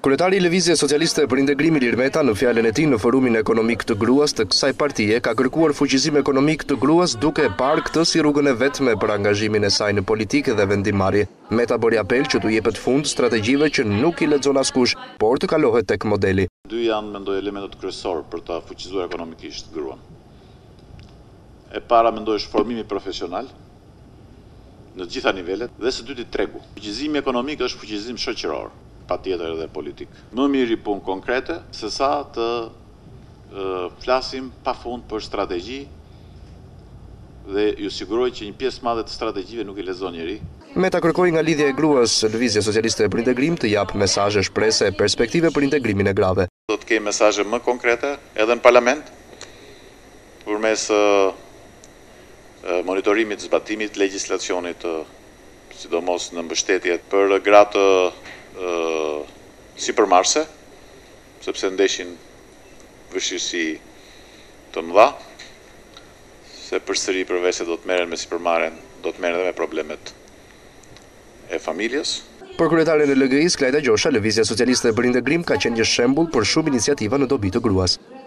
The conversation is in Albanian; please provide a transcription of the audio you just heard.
Kryetari i Lëvizjes Socialiste për Integrimin Ilir Meta në fjalën e tij në forumin ekonomik të gruas të kësaj partie ka kërkuar fuqizim ekonomik të gruas duke parë këtë si rrugën e vetme për angazhimin e saj në politikë dhe vendimmarrje. Meta bëri apel që t'u jepet fund strategjive që nuk i lexon askush, por të kalohet tek modeli. Dy janë mendoj elementet kryesorë për ta fuqizuar ekonomikisht gruan. E para mendoj është formimi profesional në të gjitha nivelet dhe së dyti tregu. Fuqizimi ekonomik është fuqizim shoqëror, patjetër edhe politik. Më mirë i punë konkrete se sa të flasim pafund për strategji dhe ju siguroj që një pjesë madhe të strategjive nuk i lexon njeri. Meta kërkoi nga lidhja e gruas Lëvizja Socialiste për Integrim të jap mesazhe shprese e perspektive për integrimin e grave. Do të kemi mesazhe më konkrete edhe në parlament përmes monitorimit të zbatimit legjislacionit, sidomos në mbështetje për gratë sipërmarrëse, sepse ndeshin vështirësi të mëdha, se përsëri përveç se do të merren me sipërmarrjen, do të merren edhe me problemet e familjes. Për kryetaren e LGI-s, Klajda Gjosha, Lëvizja Socialiste për Integrim ka qenë një shembull për shumë iniciativa në dobi të gruas.